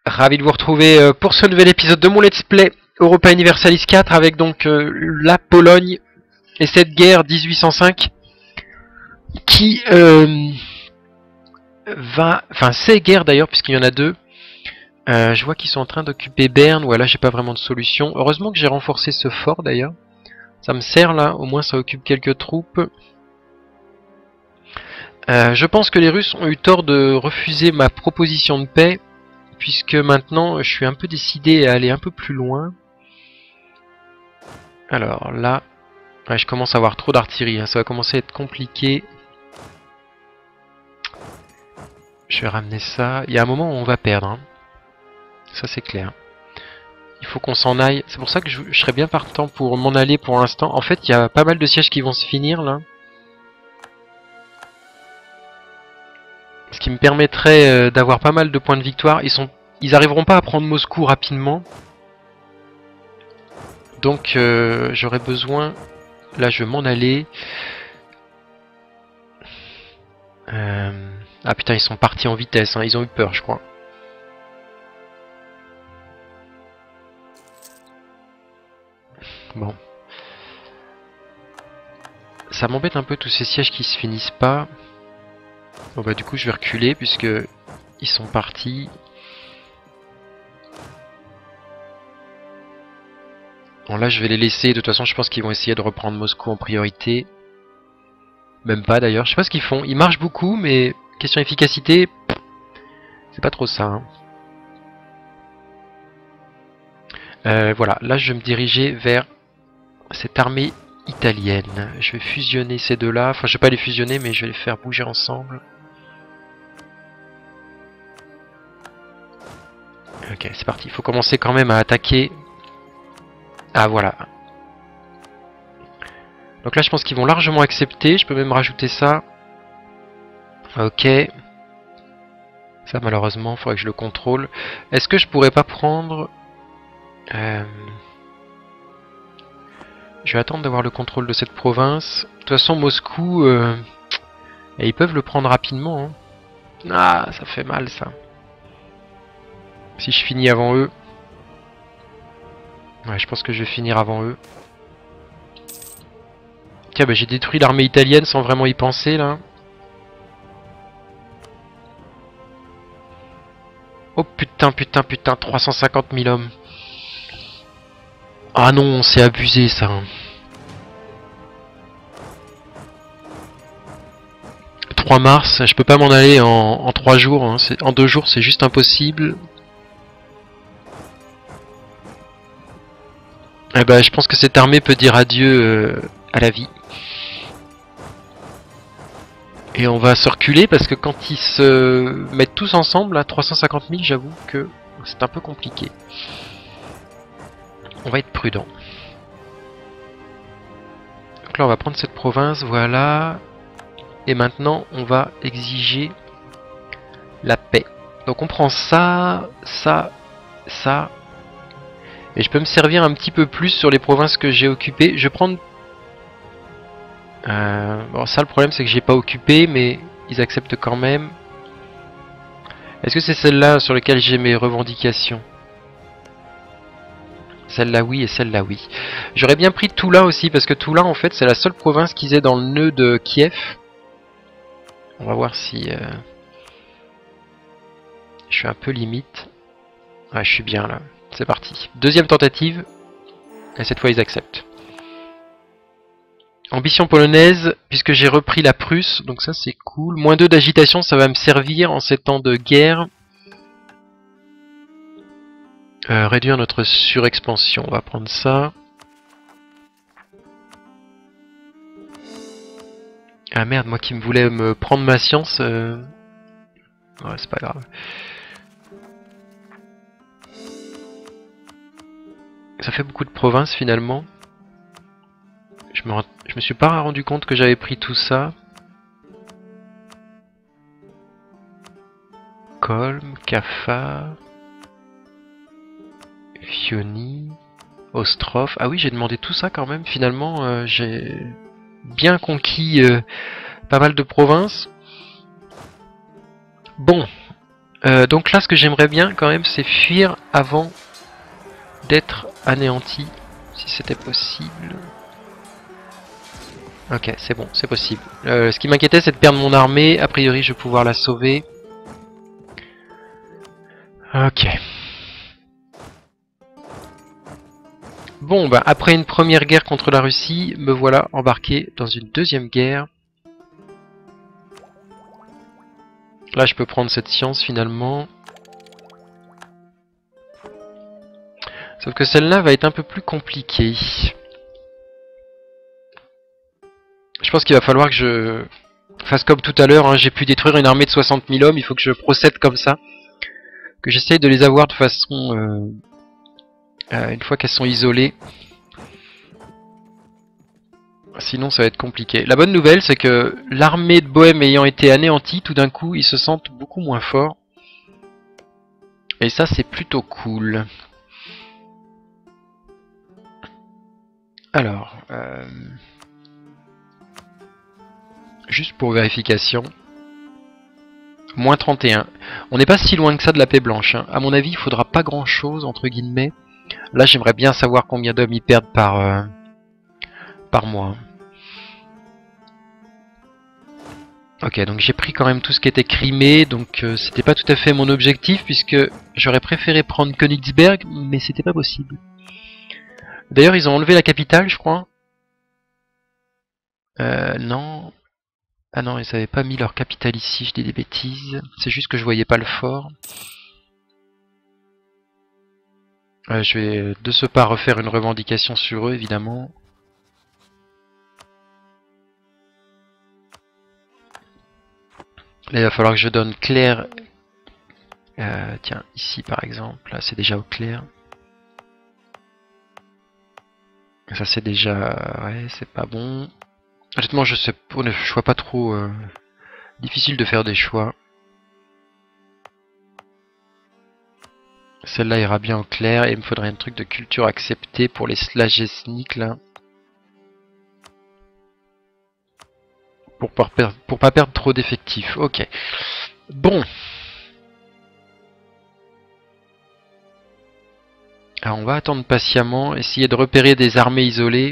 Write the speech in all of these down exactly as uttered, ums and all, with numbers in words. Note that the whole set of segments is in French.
Ravi de vous retrouver euh, pour ce nouvel épisode de mon Let's Play Europa Universalis quatre avec donc euh, la Pologne et cette guerre dix-huit cent cinq qui euh, va... Enfin, ces guerres d'ailleurs, puisqu'il y en a deux. Euh, je vois qu'ils sont en train d'occuper Berne. Voilà, j'ai pas vraiment de solution. Heureusement que j'ai renforcé ce fort d'ailleurs. Ça me sert là, au moins ça occupe quelques troupes. Euh, je pense que les Russes ont eu tort de refuser ma proposition de paix, puisque maintenant je suis un peu décidé à aller un peu plus loin. Alors là, ouais, je commence à avoir trop d'artillerie, hein. Ça va commencer à être compliqué. Je vais ramener ça. Il y a un moment où on va perdre, hein. Ça c'est clair. Il faut qu'on s'en aille. C'est pour ça que je, je serais bien partant pour m'en aller pour l'instant. En fait, il y a pas mal de sièges qui vont se finir là. Ce qui me permettrait euh, d'avoir pas mal de points de victoire. Ils sont, ils arriveront pas à prendre Moscou rapidement. Donc euh, j'aurais besoin... Là je vais m'en aller. Euh... Ah putain, ils sont partis en vitesse, hein. Ils ont eu peur je crois. Bon. Ça m'embête un peu tous ces sièges qui se finissent pas. Bon bah du coup je vais reculer puisque ils sont partis. Bon là je vais les laisser, de toute façon je pense qu'ils vont essayer de reprendre Moscou en priorité. Même pas d'ailleurs, je sais pas ce qu'ils font. Ils marchent beaucoup mais question efficacité, c'est pas trop ça, hein. Euh, voilà, là je vais me diriger vers cette armée italienne. Je vais fusionner ces deux-là. Enfin, je vais pas les fusionner, mais je vais les faire bouger ensemble. Ok, c'est parti. Il faut commencer quand même à attaquer. Ah, voilà. Donc là, je pense qu'ils vont largement accepter. Je peux même rajouter ça. Ok. Ça, malheureusement, il faudrait que je le contrôle. Est-ce que je pourrais pas prendre... Euh... Je vais attendre d'avoir le contrôle de cette province. De toute façon, Moscou... Euh... Et ils peuvent le prendre rapidement, hein. Ah, ça fait mal, ça. Si je finis avant eux... Ouais, je pense que je vais finir avant eux. Tiens, bah j'ai détruit l'armée italienne sans vraiment y penser, là. Oh putain, putain, putain, trois cent cinquante mille hommes. Ah non, c'est abusé, ça. trois mars, je peux pas m'en aller en, en trois jours, hein. En deux jours, c'est juste impossible. Eh ben, je pense que cette armée peut dire adieu euh, à la vie. Et on va se reculer parce que quand ils se mettent tous ensemble à trois cent cinquante mille, j'avoue que c'est un peu compliqué. On va être prudent. Donc là, on va prendre cette province, voilà. Et maintenant, on va exiger la paix. Donc on prend ça, ça, ça. Et je peux me servir un petit peu plus sur les provinces que j'ai occupées. Je vais prendre... Euh, bon, ça, le problème, c'est que j'ai pas occupé, mais ils acceptent quand même. Est-ce que c'est celle-là sur laquelle j'ai mes revendications? Celle-là, oui, et celle-là, oui. J'aurais bien pris Toula aussi, parce que Toula, en fait, c'est la seule province qu'ils aient dans le nœud de Kiev. On va voir si... Euh... Je suis un peu limite. Ouais, je suis bien, là. C'est parti. Deuxième tentative. Et cette fois, ils acceptent. Ambition polonaise, puisque j'ai repris la Prusse, donc ça c'est cool. Moins deux d'agitation, ça va me servir en ces temps de guerre. Euh, réduire notre surexpansion, on va prendre ça. Ah merde, moi qui me voulais me prendre ma science. Euh... Ouais, c'est pas grave. Ça fait beaucoup de provinces finalement. Je me, je me suis pas rendu compte que j'avais pris tout ça. Kolm, Kaffa, Fioni, Ostrov. Ah oui, j'ai demandé tout ça quand même. Finalement, euh, j'ai bien conquis euh, pas mal de provinces. Bon, Euh, donc là, ce que j'aimerais bien quand même, c'est fuir avant d'être anéanti, si c'était possible. Ok, c'est bon, c'est possible. Euh, ce qui m'inquiétait, c'est de perdre mon armée. A priori, je vais pouvoir la sauver. Ok. Bon, bah, après une première guerre contre la Russie, me voilà embarqué dans une deuxième guerre. Là, je peux prendre cette science finalement. Sauf que celle-là va être un peu plus compliquée. Je pense qu'il va falloir que je fasse comme tout à l'heure. Hein. J'ai pu détruire une armée de soixante mille hommes. Il faut que je procède comme ça. Que j'essaye de les avoir de façon... Euh, euh, une fois qu'elles sont isolées. Sinon, ça va être compliqué. La bonne nouvelle, c'est que l'armée de Bohême ayant été anéantie, tout d'un coup, ils se sentent beaucoup moins forts. Et ça, c'est plutôt cool. Alors... Euh... Juste pour vérification. moins trente et un. On n'est pas si loin que ça de la paix blanche. Hein. À mon avis, il faudra pas grand chose, entre guillemets. Là, j'aimerais bien savoir combien d'hommes ils perdent par, euh, par mois. Ok, donc j'ai pris quand même tout ce qui était Crimée, donc euh, c'était pas tout à fait mon objectif, puisque j'aurais préféré prendre Königsberg, mais c'était pas possible. D'ailleurs, ils ont enlevé la capitale, je crois. Euh, non... Ah non, ils avaient pas mis leur capitale ici, je dis des bêtises. C'est juste que je voyais pas le fort. Euh, je vais de ce pas refaire une revendication sur eux, évidemment. Là, il va falloir que je donne clair. Euh, tiens, ici par exemple, là c'est déjà au clair. Ça c'est déjà... Ouais, c'est pas bon. Honnêtement, je sais pas, je vois pas trop... Euh, difficile de faire des choix. Celle-là ira bien au clair et il me faudrait un truc de culture acceptée pour les slagesniks là. Pour pas, perdre, pour pas perdre trop d'effectifs. Ok. Bon. Alors on va attendre patiemment, essayer de repérer des armées isolées.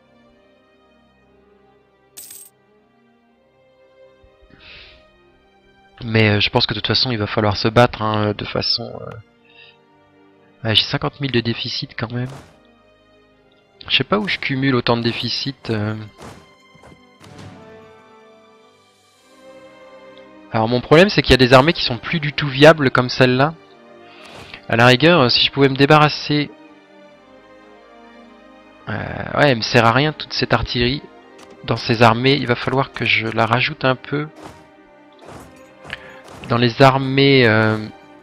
Mais euh, je pense que de toute façon il va falloir se battre hein, de façon... Euh... Ah, j'ai cinquante mille de déficit quand même. Je sais pas où je cumule autant de déficit. Euh... Alors mon problème c'est qu'il y a des armées qui sont plus du tout viables comme celle-là. À la rigueur, si je pouvais me débarrasser... Euh, ouais, elle me sert à rien toute cette artillerie dans ces armées. Il va falloir que je la rajoute un peu. Dans les armées euh,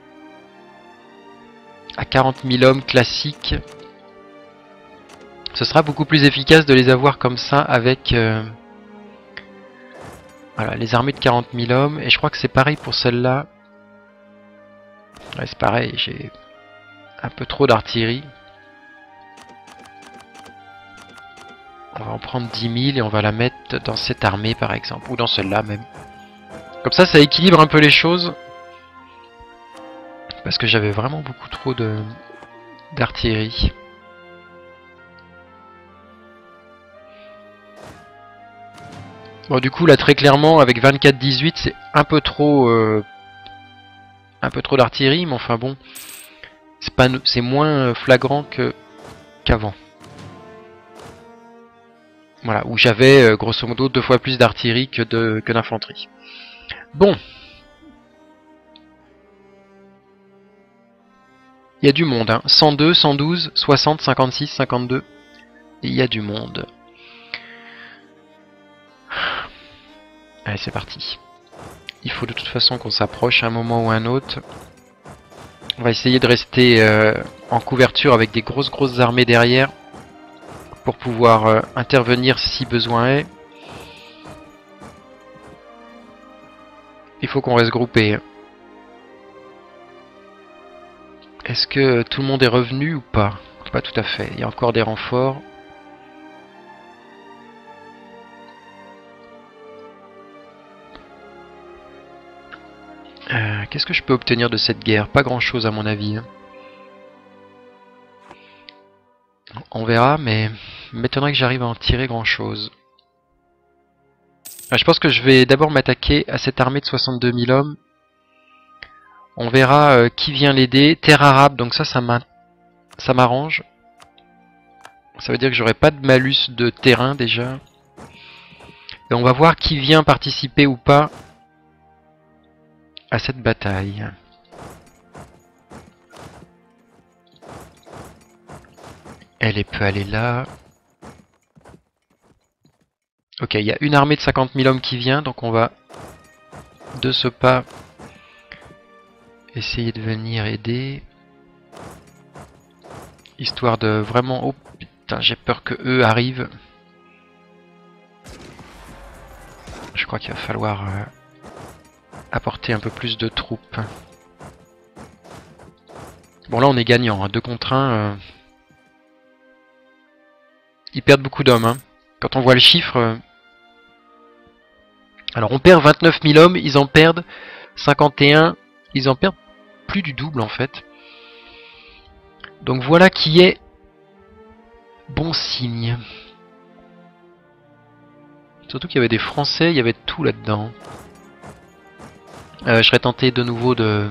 à quarante mille hommes classiques, ce sera beaucoup plus efficace de les avoir comme ça avec euh, voilà, les armées de quarante mille hommes. Et je crois que c'est pareil pour celle-là. Ouais, c'est pareil, j'ai un peu trop d'artillerie. On va en prendre dix mille et on va la mettre dans cette armée par exemple, ou dans celle-là même. Comme ça, ça équilibre un peu les choses. Parce que j'avais vraiment beaucoup trop de d'artillerie. Bon, du coup, là, très clairement, avec vingt-quatre dix-huit, c'est un peu trop... Euh, un peu trop d'artillerie, mais enfin bon... C'est pas, c'est moins flagrant que qu'avant. Voilà, où j'avais euh, grosso modo deux fois plus d'artillerie que de que d'infanterie. Bon. Il y a du monde, hein. cent deux, cent douze, soixante, cinquante-six, cinquante-deux. Et il y a du monde. Allez, c'est parti. Il faut de toute façon qu'on s'approche à un moment ou à un autre. On va essayer de rester euh, en couverture avec des grosses grosses armées derrière. Pour pouvoir euh, intervenir si besoin est. Il faut qu'on reste groupé. Est-ce que tout le monde est revenu ou pas? Pas tout à fait. Il y a encore des renforts. Euh, Qu'est-ce que je peux obtenir de cette guerre? Pas grand-chose à mon avis. Hein. On verra, mais il m'étonnerait que j'arrive à en tirer grand-chose. Je pense que je vais d'abord m'attaquer à cette armée de soixante-deux mille hommes. On verra euh, qui vient l'aider. Terre arabe, donc ça, ça m'arrange. Ça veut dire que j'aurai pas de malus de terrain déjà. Et on va voir qui vient participer ou pas à cette bataille. Elle peut aller là. Ok, il y a une armée de cinquante mille hommes qui vient, donc on va de ce pas essayer de venir aider. Histoire de vraiment... Oh putain, j'ai peur que eux arrivent. Je crois qu'il va falloir euh, apporter un peu plus de troupes. Bon là on est gagnant, hein. deux contre un. Euh... Ils perdent beaucoup d'hommes. Hein. Quand on voit le chiffre... Euh... Alors on perd vingt-neuf mille hommes, ils en perdent cinquante et un. Ils en perdent plus du double en fait. Donc voilà qui est bon signe. Surtout qu'il y avait des Français, il y avait tout là-dedans. Euh, je serais tenté de nouveau de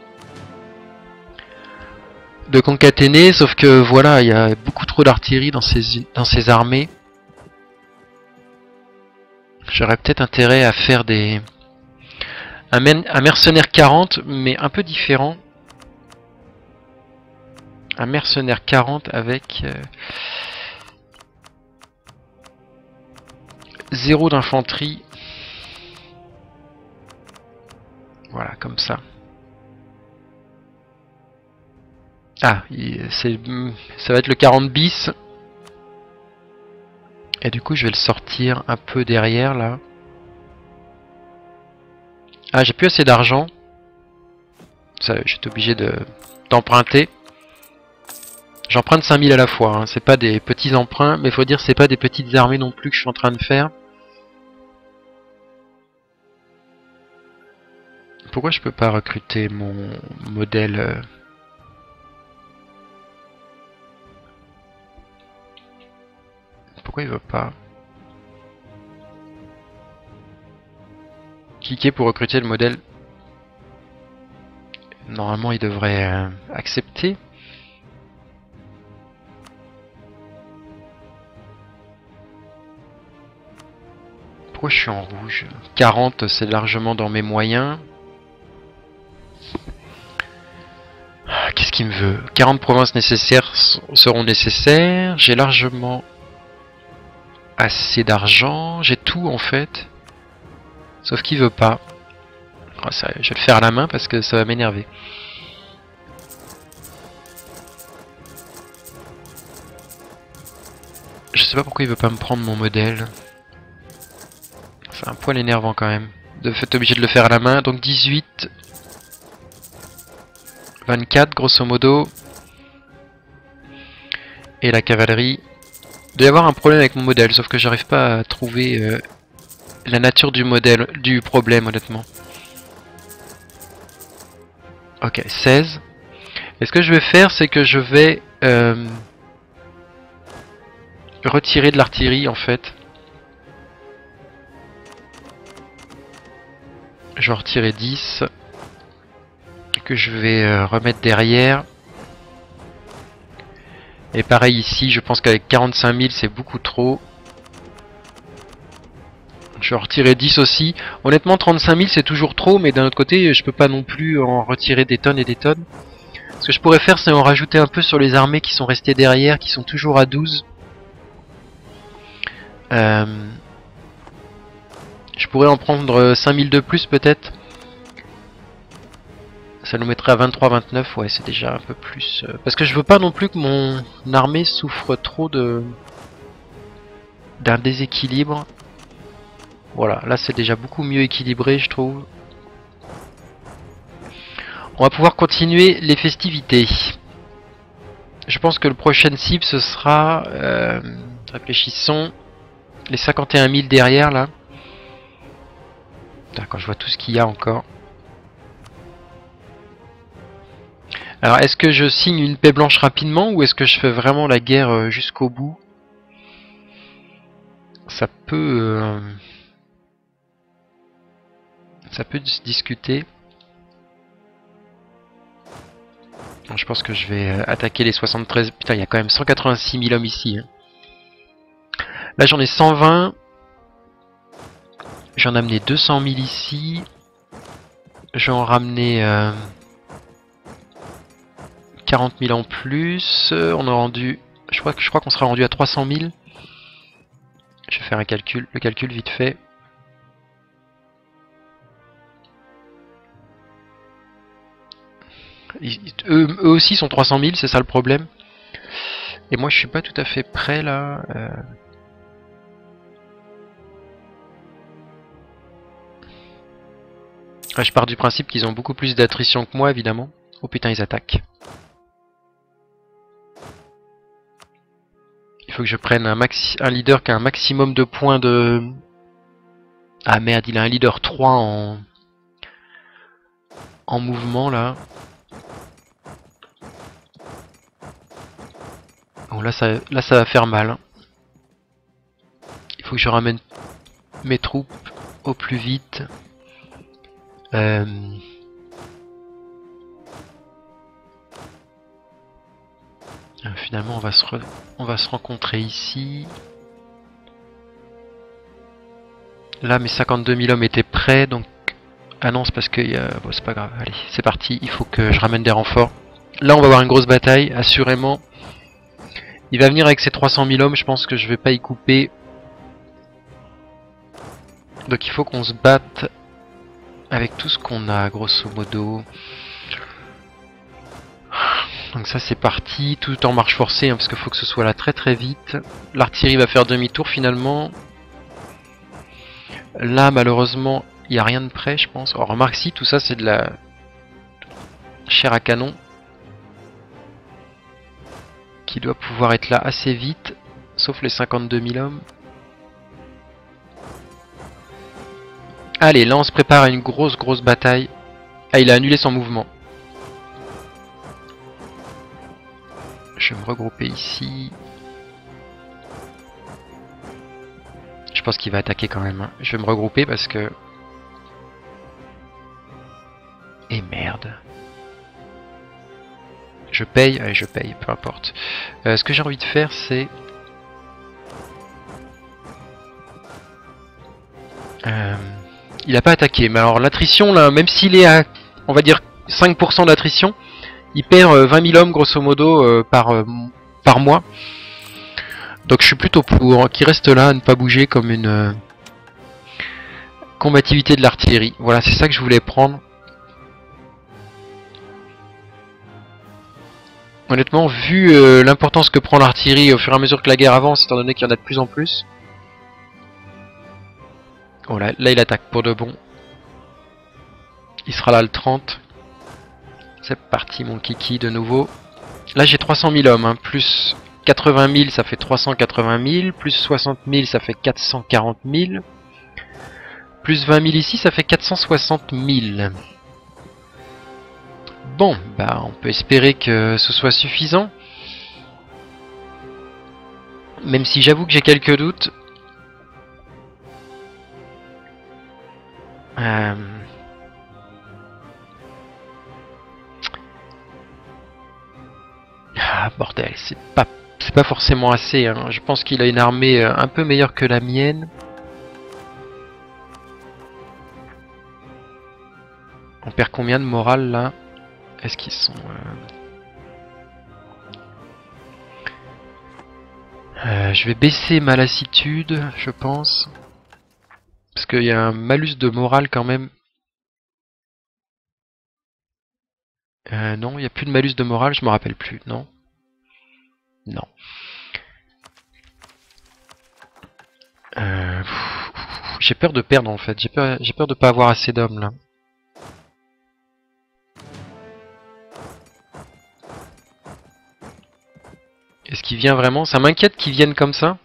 de concaténer, sauf que voilà, il y a beaucoup trop d'artillerie dans ces dans ces armées. J'aurais peut-être intérêt à faire des un, men... un mercenaire quarante, mais un peu différent. Un mercenaire quarante avec euh, zéro d'infanterie. Voilà, comme ça. Ah, c'est, ça va être le quarante bis. Et du coup, je vais le sortir un peu derrière, là. Ah, j'ai plus assez d'argent. J'étais obligé de d'emprunter. J'emprunte cinq mille à la fois. Hein. C'est pas des petits emprunts, mais il faut dire c'est pas des petites armées non plus que je suis en train de faire. Pourquoi je peux pas recruter mon modèle euh... Pourquoi il veut pas cliquer pour recruter le modèle? Normalement il devrait euh, accepter. Pourquoi je suis en rouge? quarante, c'est largement dans mes moyens. Qu'est-ce qu'il me veut? quarante provinces nécessaires seront nécessaires. J'ai largement assez d'argent. J'ai tout en fait. Sauf qu'il veut pas. Oh, ça, je vais le faire à la main parce que ça va m'énerver. Je sais pas pourquoi il veut pas me prendre mon modèle. C'est un poil énervant quand même. De fait obligé de le faire à la main. Donc dix-huit. vingt-quatre grosso modo. Et la cavalerie. Il doit y avoir un problème avec mon modèle, sauf que j'arrive pas à trouver euh, la nature du modèle, du problème honnêtement. Ok, seize. Et ce que je vais faire, c'est que je vais euh, retirer de l'artillerie en fait. Je vais en retirer dix. Que je vais euh, remettre derrière. Et pareil ici, je pense qu'avec quarante-cinq mille c'est beaucoup trop. Je vais en retirer dix aussi. Honnêtement trente-cinq mille c'est toujours trop, mais d'un autre côté je peux pas non plus en retirer des tonnes et des tonnes. Ce que je pourrais faire c'est en rajouter un peu sur les armées qui sont restées derrière, qui sont toujours à douze. Euh, je pourrais en prendre cinq mille de plus peut-être. Ça nous mettrait à vingt-trois vingt-neuf, ouais c'est déjà un peu plus. Euh, parce que je veux pas non plus que mon armée souffre trop de d'un déséquilibre. Voilà, là c'est déjà beaucoup mieux équilibré je trouve. On va pouvoir continuer les festivités. Je pense que le prochain cible ce sera... Euh, réfléchissons. Les cinquante et un mille derrière là. D'accord, je vois tout ce qu'il y a encore. Alors, est-ce que je signe une paix blanche rapidement ou est-ce que je fais vraiment la guerre euh, jusqu'au bout? Ça peut... Euh, ça peut se discuter. Bon, je pense que je vais euh, attaquer les soixante-treize... Putain, il y a quand même cent quatre-vingt-six mille hommes ici. Hein. Là, j'en ai cent vingt. J'en ai amené deux cent mille ici. Je vais en ramener... Euh, quarante mille en plus, on a rendu, je crois que je crois qu'on sera rendu à trois cent mille. Je vais faire un calcul, le calcul vite fait. Ils, eux, eux aussi sont trois cent mille, c'est ça le problème. Et moi je suis pas tout à fait prêt là. Euh... Ouais, je pars du principe qu'ils ont beaucoup plus d'attrition que moi évidemment. Oh putain, ils attaquent. Il faut que je prenne un, maxi un leader qui a un maximum de points de... Ah merde, il a un leader trois en... en mouvement là. Bon là ça, là ça va faire mal. Hein. Il faut que je ramène mes troupes au plus vite. Euh... Finalement on va se re... on va se rencontrer ici. Là mes cinquante-deux mille hommes étaient prêts donc... Ah non c'est parce que... Y a... Bon c'est pas grave, allez c'est parti, il faut que je ramène des renforts. Là on va avoir une grosse bataille, assurément. Il va venir avec ses trois cent mille hommes, je pense que je vais pas y couper. Donc il faut qu'on se batte avec tout ce qu'on a grosso modo. Donc ça c'est parti, tout en marche forcée hein, parce qu'il faut que ce soit là très très vite. L'artillerie va faire demi-tour finalement. Là malheureusement il n'y a rien de prêt je pense. Oh, remarque si tout ça c'est de la chair à canon. Qui doit pouvoir être là assez vite. Sauf les cinquante-deux mille hommes. Allez là on se prépare à une grosse grosse bataille. Ah il a annulé son mouvement. Je vais me regrouper ici. Je pense qu'il va attaquer quand même. Hein. Je vais me regrouper parce que... Et merde. Je paye, allez je paye, peu importe. Euh, ce que j'ai envie de faire c'est... Euh, il a pas attaqué, mais alors l'attrition là, même s'il est à, on va dire, cinq pour cent d'attrition, il perd euh, vingt mille hommes grosso modo euh, par, euh, par mois. Donc je suis plutôt pour qu'il reste là, à ne pas bouger comme une euh, combativité de l'artillerie. Voilà, c'est ça que je voulais prendre. Honnêtement, vu euh, l'importance que prend l'artillerie au fur et à mesure que la guerre avance, étant donné qu'il y en a de plus en plus. Oh là, là il attaque pour de bon. Il sera là le trente. C'est parti mon kiki de nouveau. Là j'ai trois cent mille hommes, hein. Plus quatre-vingt mille ça fait trois cent quatre-vingt mille, plus soixante mille ça fait quatre cent quarante mille, plus vingt mille ici ça fait quatre cent soixante mille. Bon, bah on peut espérer que ce soit suffisant. Même si j'avoue que j'ai quelques doutes. Euh... Ah bordel, c'est pas c'est pas forcément assez. Hein. Je pense qu'il a une armée un peu meilleure que la mienne. On perd combien de morale là? Est-ce qu'ils sont... Euh... Euh, je vais baisser ma lassitude, je pense. Parce qu'il y a un malus de morale quand même. Euh, non, il n'y a plus de malus de morale, je me rappelle plus, non? Non. Euh... J'ai peur de perdre en fait, j'ai peur, j'ai peur de pas avoir assez d'hommes là. Est-ce qu'il vient vraiment? Ça m'inquiète qu'il vienne comme ça.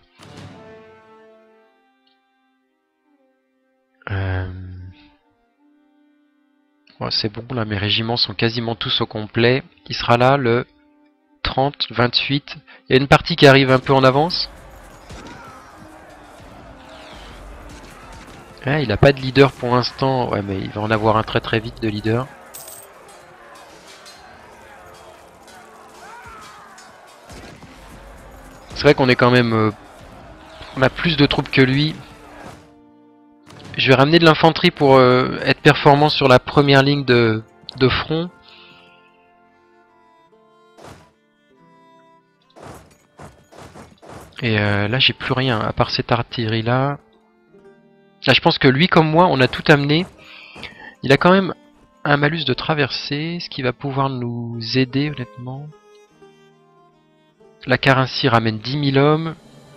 Euh... Bon, c'est bon, là, mes régiments sont quasiment tous au complet. Il sera là le trente, vingt-huit. Il y a une partie qui arrive un peu en avance. Ouais, il n'a pas de leader pour l'instant. Ouais, mais il va en avoir un très très vite de leader. C'est vrai qu'on est quand même... Euh, on a plus de troupes que lui. Je vais ramener de l'infanterie pour euh, être performant sur la première ligne de, de front. Et euh, là, j'ai plus rien, à part cette artillerie-là. Là, je pense que lui, comme moi, on a tout amené. Il a quand même un malus de traversée, ce qui va pouvoir nous aider, honnêtement. La Carinthie ramène dix mille hommes.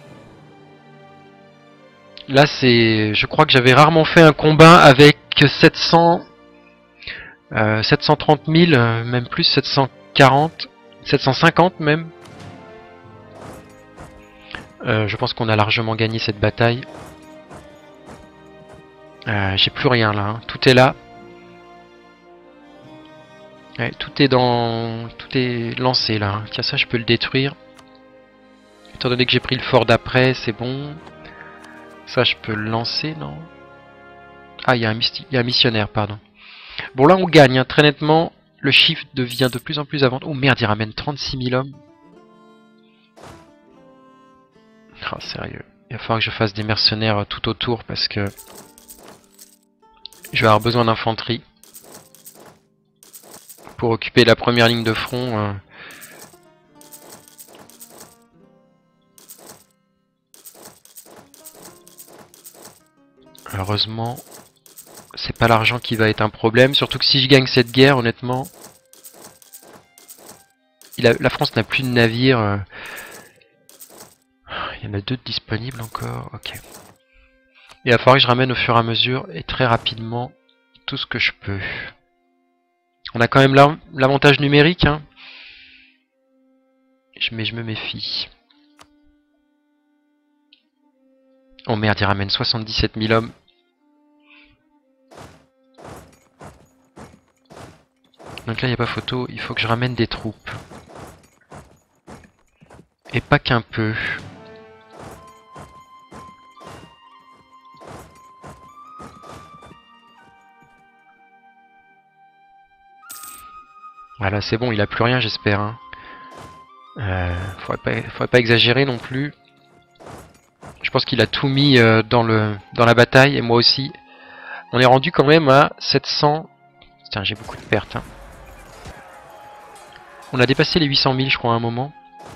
Là, c'est... Je crois que j'avais rarement fait un combat avec sept cents... Euh, sept cent trente mille, euh, même plus, sept cent quarante, sept cent cinquante même. Euh, je pense qu'on a largement gagné cette bataille. Euh, J'ai plus rien là, hein. Tout est là. Ouais, tout est dans... Tout est lancé là, hein. Tiens, ça je peux le détruire. Étant donné que j'ai pris le fort d'après, c'est bon. Ça je peux le lancer, non? Ah, il y, y a un missionnaire, pardon. Bon, là on gagne, hein, très nettement. Le chiffre devient de plus en plus avant. Oh merde, il ramène trente-six mille hommes. Oh, sérieux. Il va falloir que je fasse des mercenaires tout autour parce que je vais avoir besoin d'infanterie pour occuper la première ligne de front. Euh... Heureusement, c'est pas l'argent qui va être un problème. Surtout que si je gagne cette guerre, honnêtement, il a... la France n'a plus de navires. Euh... Il y en a deux disponibles encore. Ok. Il va falloir que je ramène au fur et à mesure et très rapidement tout ce que je peux. On a quand même l'avantage numérique, hein. Mais je me méfie. Oh merde, il ramène soixante-dix-sept mille hommes. Donc là, il n'y a pas photo. Il faut que je ramène des troupes. Et pas qu'un peu. Voilà, c'est bon, il a plus rien, j'espère. Hein. Euh, faudrait pas, faudrait pas exagérer non plus. Je pense qu'il a tout mis euh, dans, le, dans la bataille, et moi aussi. On est rendu quand même à sept cents... Putain, j'ai beaucoup de pertes. Hein. On a dépassé les huit cent mille, je crois, à un moment.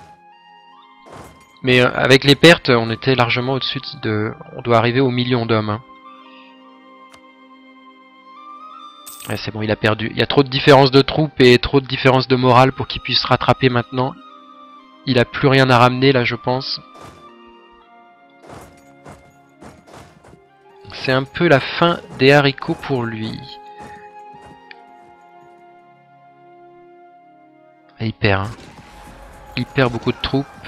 Mais euh, avec les pertes, on était largement au-dessus de... On doit arriver au million d'hommes. Hein. Ouais, c'est bon, il a perdu. Il y a trop de différence de troupes et trop de différence de morale pour qu'il puisse rattraper maintenant. Il a plus rien à ramener, là, je pense. C'est un peu la fin des haricots pour lui. Et il perd. Hein. Il perd beaucoup de troupes.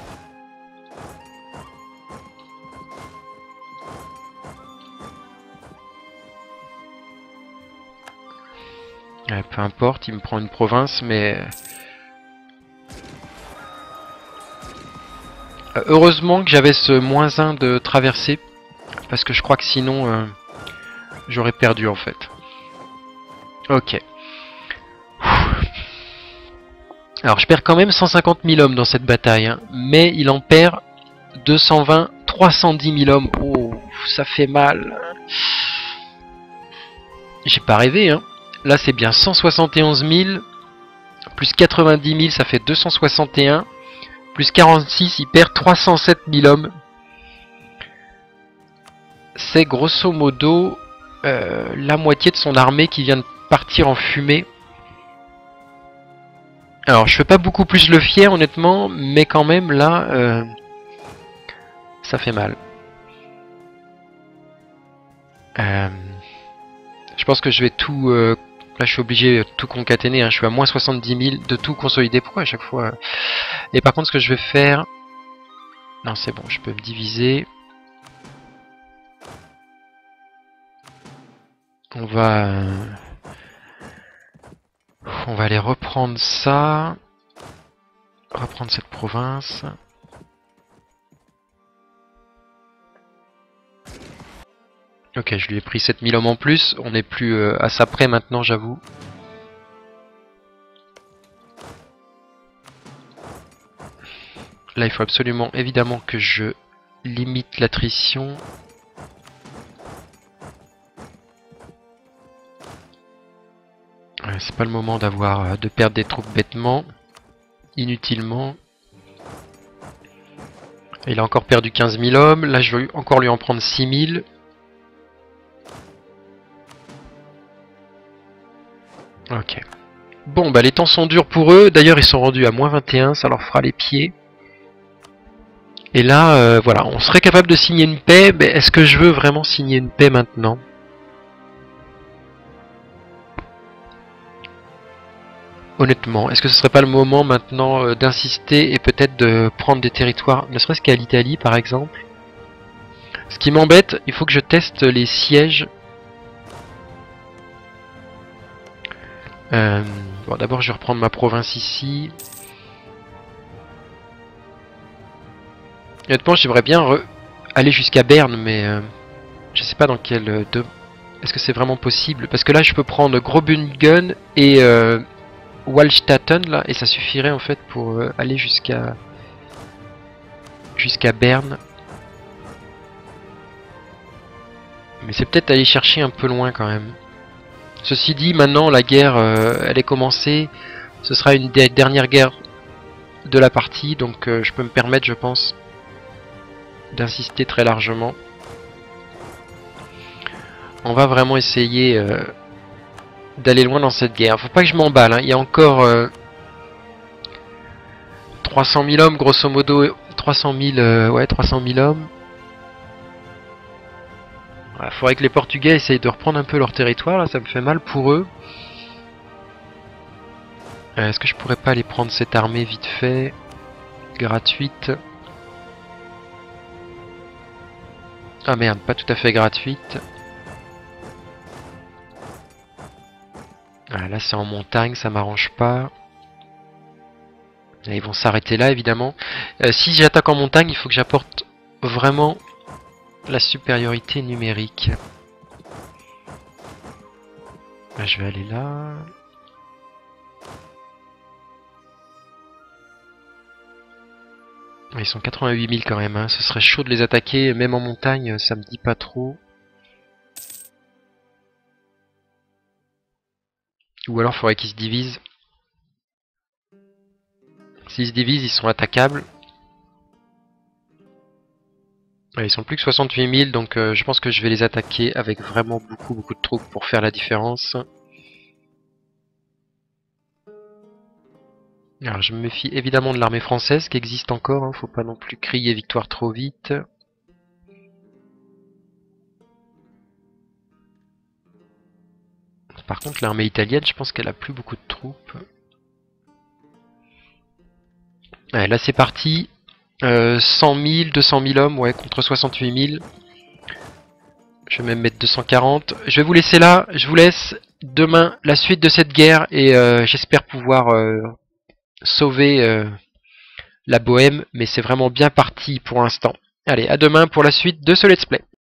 Ouais, peu importe, il me prend une province, mais... Euh, heureusement que j'avais ce moins un de traversée. Parce que je crois que sinon, euh, j'aurais perdu en fait. Ok. Alors je perds quand même cent cinquante mille hommes dans cette bataille. Hein, mais il en perd deux cent vingt, trois cent dix mille hommes. Oh, ça fait mal. J'ai pas rêvé. Hein. Là c'est bien cent soixante et onze mille. Plus quatre-vingt-dix mille, ça fait deux cent soixante et un. Plus quarante-six, il perd trois cent sept mille hommes. C'est grosso modo euh, la moitié de son armée qui vient de partir en fumée. Alors je fais pas beaucoup plus le fier honnêtement, mais quand même là, euh, ça fait mal. Euh, je pense que je vais tout... Euh, là je suis obligé de tout concaténer, hein, je suis à moins soixante-dix mille de tout consolider. Pourquoi à chaque fois? Et par contre ce que je vais faire... Non c'est bon, je peux me diviser. On va... Euh, On va aller reprendre ça. Reprendre cette province. Ok, je lui ai pris sept mille hommes en plus. On n'est plus euh, à ça près maintenant, j'avoue. Là, il faut absolument, évidemment, que je limite l'attrition. Ouais, c'est pas le moment d'avoir euh, de perdre des troupes bêtement, inutilement. Il a encore perdu quinze mille hommes. Là, je vais encore lui en prendre six mille. Ok. Bon, bah les temps sont durs pour eux. D'ailleurs, ils sont rendus à moins vingt et un. Ça leur fera les pieds. Et là, euh, voilà, on serait capable de signer une paix. Mais est-ce que je veux vraiment signer une paix maintenant ? Honnêtement, est-ce que ce serait pas le moment maintenant euh, d'insister et peut-être de prendre des territoires, ne serait-ce qu'à l'Italie par exemple ? Ce qui m'embête, il faut que je teste les sièges. Euh, bon, d'abord, je vais reprendre ma province ici. Honnêtement, j'aimerais bien re aller jusqu'à Berne, mais euh, je sais pas dans quel... Euh, de... Est-ce que c'est vraiment possible? Parce que là, je peux prendre Grobungen et euh, Wallstatten, là, et ça suffirait en fait pour euh, aller jusqu'à jusqu'à Berne. Mais c'est peut-être aller chercher un peu loin quand même. Ceci dit, maintenant la guerre, euh, elle est commencée. Ce sera une des dernières guerres de la partie, donc euh, je peux me permettre, je pense, d'insister très largement. On va vraiment essayer euh, d'aller loin dans cette guerre. Faut pas que je m'emballe, hein. Il y a encore euh, trois cent mille hommes, grosso modo. trois cent mille, euh, ouais, trois cent mille hommes. Il faudrait que les Portugais essayent de reprendre un peu leur territoire, là, ça me fait mal pour eux. Euh, Est-ce que je pourrais pas aller prendre cette armée vite fait, gratuite? Ah merde, pas tout à fait gratuite. Ah, là c'est en montagne, ça m'arrange pas. Et ils vont s'arrêter là évidemment. Euh, si j'attaque en montagne, il faut que j'apporte vraiment la supériorité numérique. Là, je vais aller là. Ils sont quatre-vingt-huit mille quand même, hein. Ce serait chaud de les attaquer, même en montagne, ça me dit pas trop. Ou alors il faudrait qu'ils se divisent. S'ils se divisent, ils sont attaquables. Ouais, ils sont plus que soixante-huit mille, donc euh, je pense que je vais les attaquer avec vraiment beaucoup beaucoup de troupes pour faire la différence. Alors je me méfie évidemment de l'armée française qui existe encore, hein. Faut pas non plus crier victoire trop vite. Par contre l'armée italienne, je pense qu'elle a plus beaucoup de troupes. Ouais, là c'est parti. Euh, cent mille, deux cent mille hommes, ouais, contre soixante-huit mille. Je vais même mettre deux cent quarante. Je vais vous laisser là, je vous laisse demain la suite de cette guerre et euh, j'espère pouvoir euh, sauver euh, la Bohème, mais c'est vraiment bien parti pour l'instant. Allez, à demain pour la suite de ce let's play.